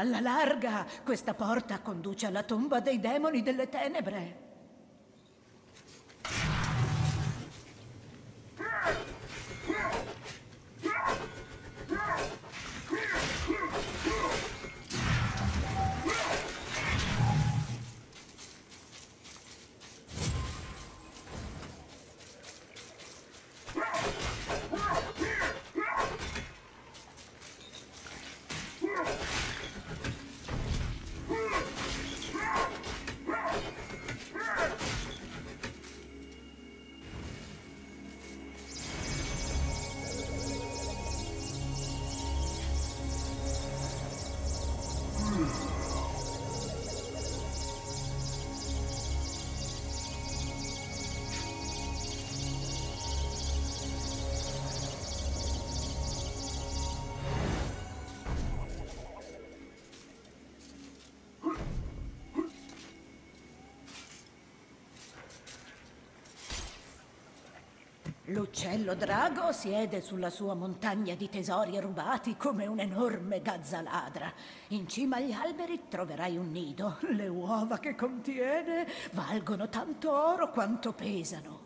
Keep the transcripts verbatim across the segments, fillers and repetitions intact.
Alla larga, questa porta conduce alla tomba dei demoni delle tenebre. L'uccello drago siede sulla sua montagna di tesori rubati come un'enorme gazza ladra. In cima agli alberi troverai un nido. Le uova che contiene valgono tanto oro quanto pesano.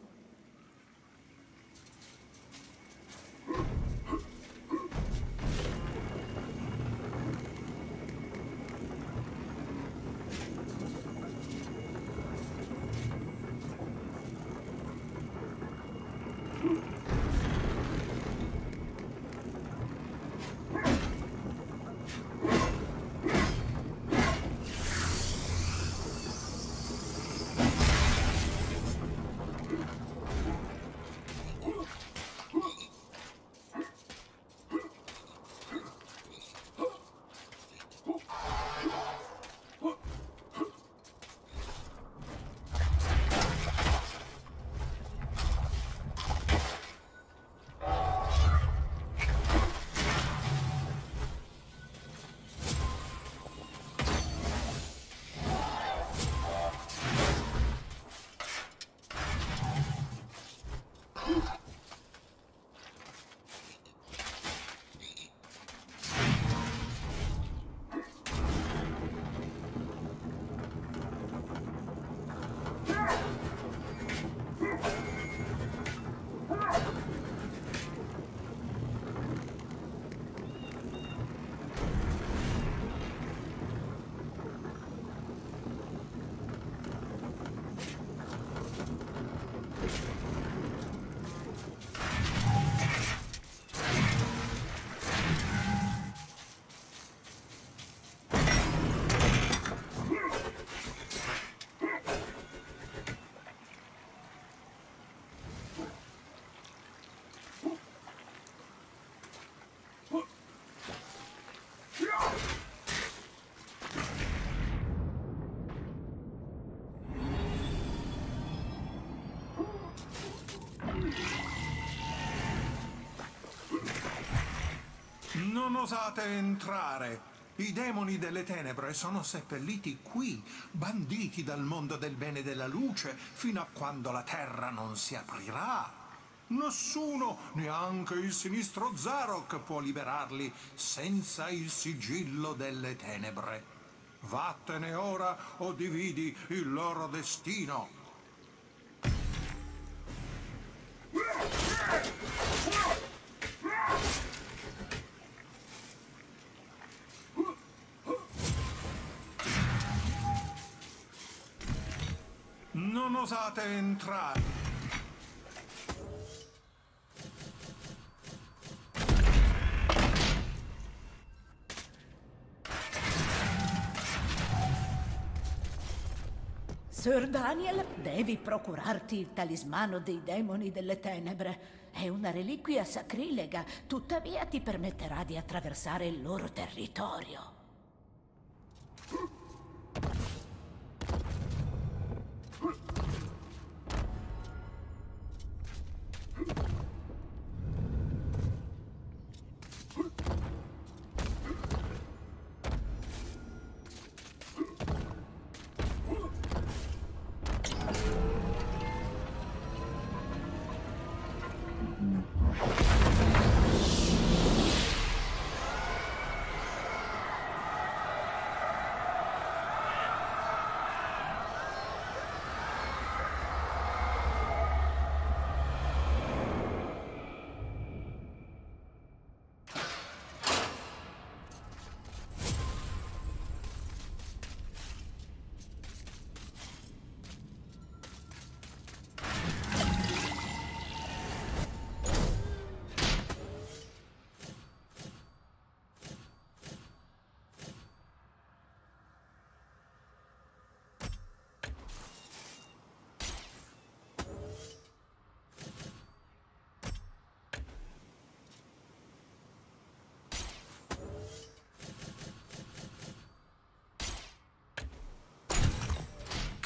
Non osate entrare! I demoni delle tenebre sono seppelliti qui, banditi dal mondo del bene e della luce, fino a quando la terra non si aprirà. Nessuno, neanche il sinistro Zarok, può liberarli senza il sigillo delle tenebre. Vattene ora o dividi il loro destino. Non osate entrare! Sir Daniel, devi procurarti il talismano dei demoni delle tenebre. È una reliquia sacrilega, tuttavia ti permetterà di attraversare il loro territorio.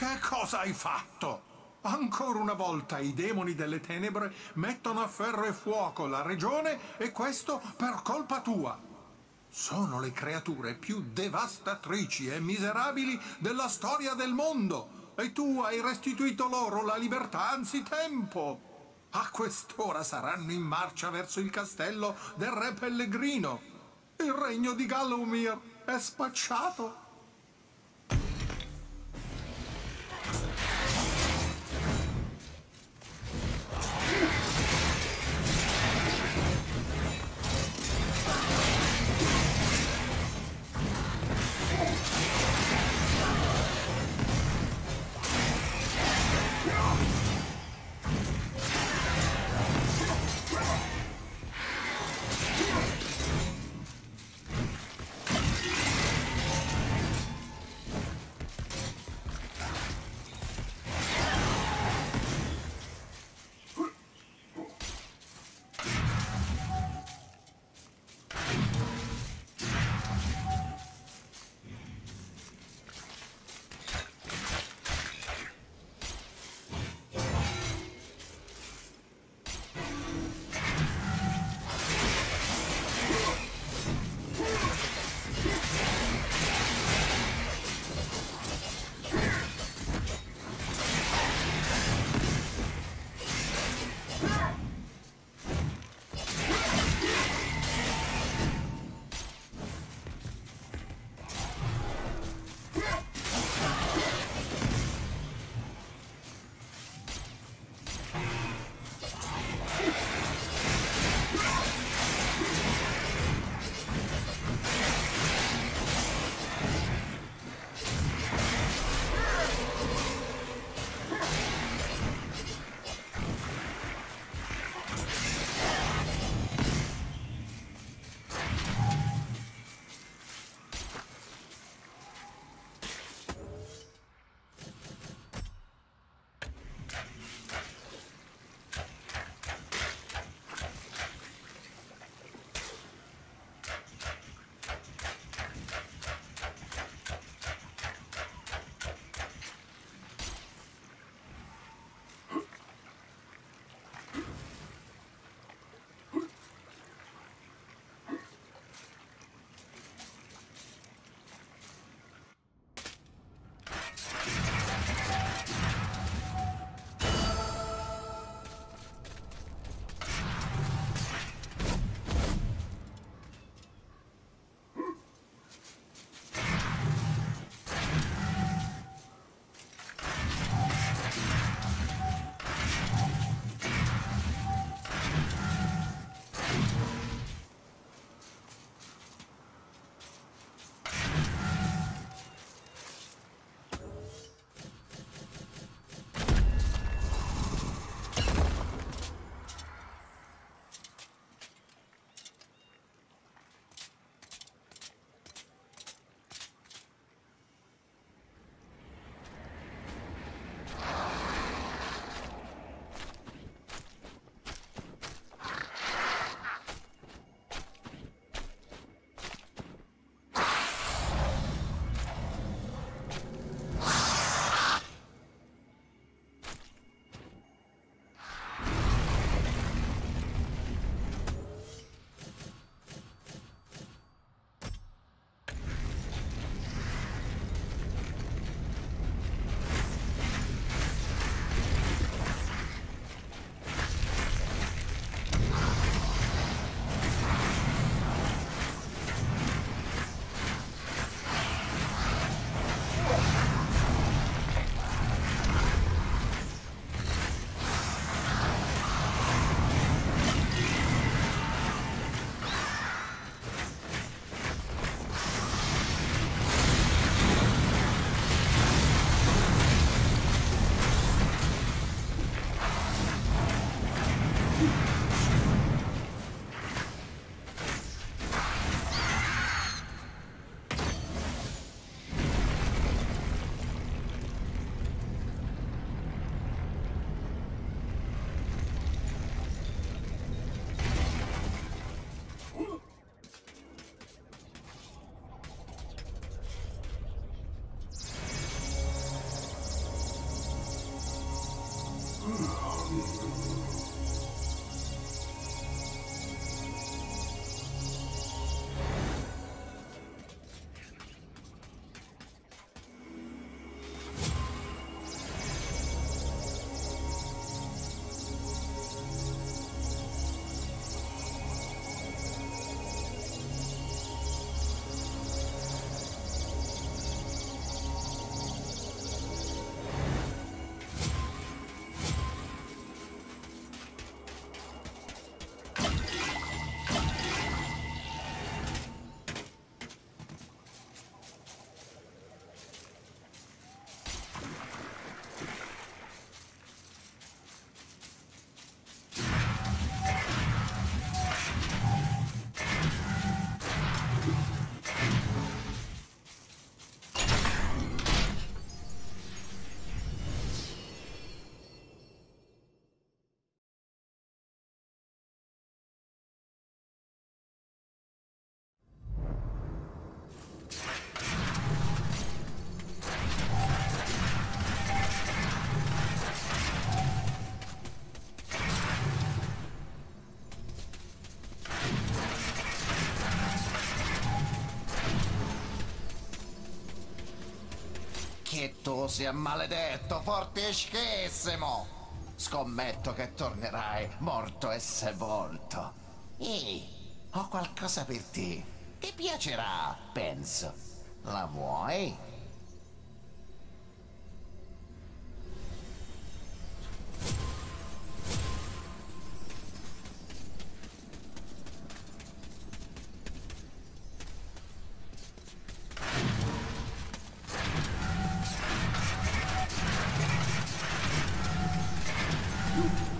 Che cosa hai fatto? Ancora una volta i demoni delle tenebre mettono a ferro e fuoco la regione e questo per colpa tua. Sono le creature più devastatrici e miserabili della storia del mondo e tu hai restituito loro la libertà anzitempo. A quest'ora saranno in marcia verso il castello del re Pellegrino. Il regno di Gallowmere è spacciato. Che tu sia maledetto, fortischissimo! Scommetto che tornerai morto e sepolto. Ehi, ho qualcosa per te. Ti piacerà, penso. La vuoi? Tu